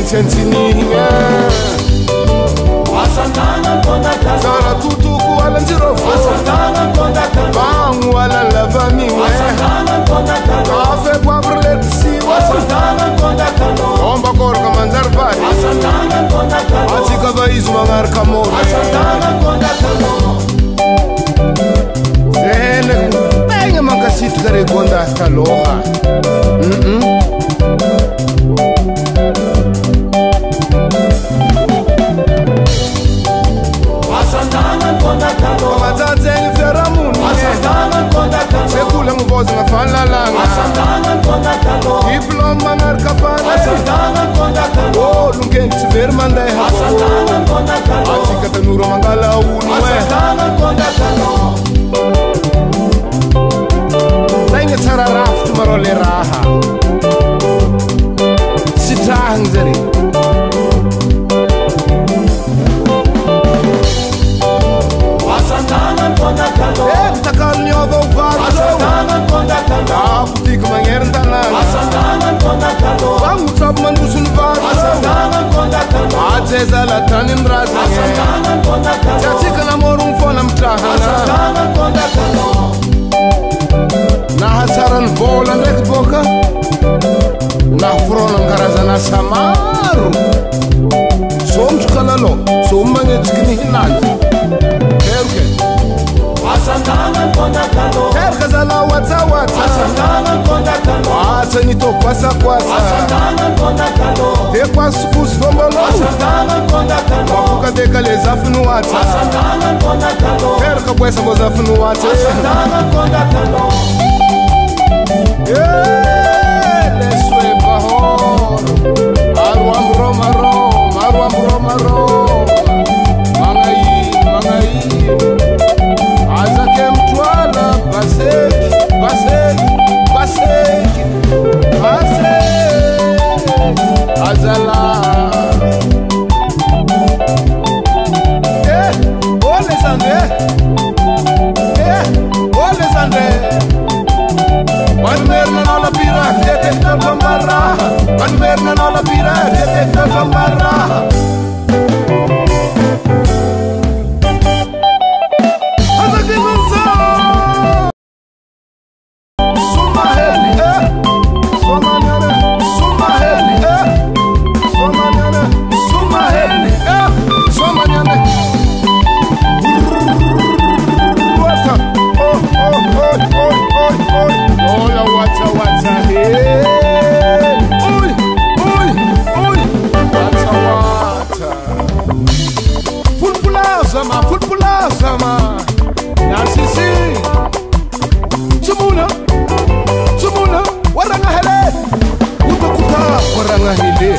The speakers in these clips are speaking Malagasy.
Tentininya Asantana konda kalo Zara tutuku ala njirofo Asantana konda kalo Bangu ala lava miwe Asantana konda kalo Kafe kwa vrletisiwa Asantana konda kalo Omba korka manjar bari Asantana konda kalo Atika baizu mangar kamore Asantana konda kalo Zene Tenga makasitu kare konda kaloha Asantana konda kalo Matateni feramuni Asantana konda kalo Sekule nguvozi ngafana langa Asantana konda kalo Diploma ngar kapane Asantana konda kalo Oh lungenti vermanda hako Asantana konda kalo Atika tanuro mangala unwe Asantana konda kalo Lainga tara raftu marole raha Sitahang zari Asantana konda kalo Takal nyogo varo Asantana konda kalo Aputik mangerndalanga Asantana konda kalo Bangu tab mandusun varo Asantana konda kalo Ateza la tanin razange Asantana konda kalo Chatika na morum fona mtahana Asantana konda kalo Na hasaran vola nek boka Na frona ngarazana samaru Som tukalalo Som mangetikini hinanzi Kerke Asantana konda kalo Kerke zala wata Asantana konda kalo Wata nito kwasa Asantana konda kalo Te kwasu kustombolo Asantana konda kalo Wakuka deka le zafinu wata Asantana konda kalo Kerke kwesa mo zafinu wata Asantana konda kalo Leswe bahor Arwam romaro Arwam romaro Mangai Azake mtwala Baseki Azala Ole Sande Manmerna no la pira, te tagambarra. Manmerna no la pira, te tagambarra. Azake manza. Sumaheli, Sumanyana, Sumaheli, Sumanyana, Sumaheli, Sumanyana. Wata, oh. Ola wata hey. Oi. Wata. Fulpula sama. Nansisi. Tumuna. Waranga hele. Utakuta waranga hele.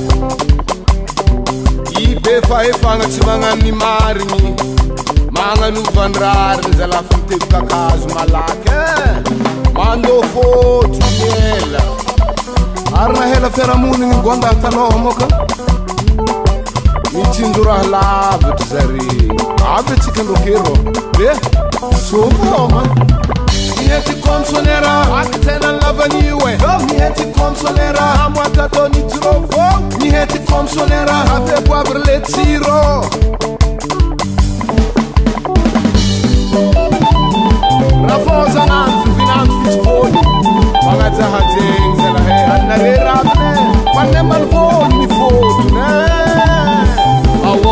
Ibe fa ngatimanga ni marini. Manga nu vandrar nzela fute kakazu malake Mando fotu nyela Arna hela feramuni ngonda talomoka Mitindura labet zari Abet sikendo kero Soma Niheti komsonera Akitena lavaniwe Niheti komsonera Amwata toni trofo Niheti komsonera Ave poabrele tiro Rafosa nanzi fitzfoni Wangata hateng zela he Anarera mne Wane malfoni ni fotu ne Awo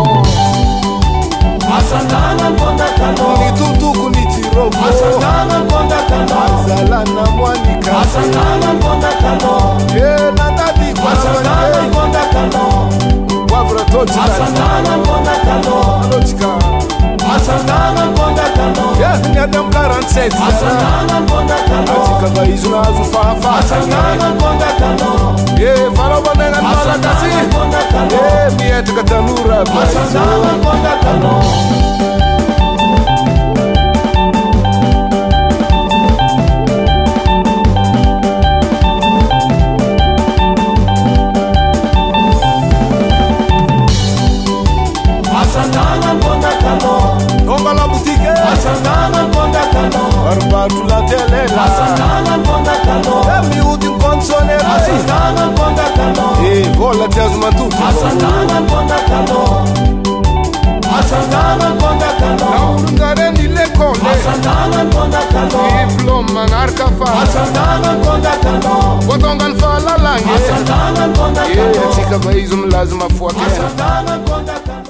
Asantana konda kalo Ni tutuku ni tirofo Asantana konda kalo Azala na mwanika Asantana konda kalo Natati kwa Asantana konda kalo Wavra toti Asantana konda kalo Alotika Asantana konda kalo Nyadam 47 Asantana konda kalo Atika baizu na azufafa Asantana konda kalo Fala banenga nala kasi konda kalo Mieta katanura Asantana konda kalo Asantana konda kalo Konga la boutique Asantana konda kalo Arbatu la telela Asantana konda kalo Emi udin konsonera Asantana konda kalo Vola Mbola tsy azo matoto Asangana konda kano Asangana konda kano Naolonjareny lekole Asangana konda kano Diplôme manaraka fa Asangana konda kano Voatonga ny fahalalagna Asangana konda kano Atsika va izy milaza mafoaka Asangana konda kano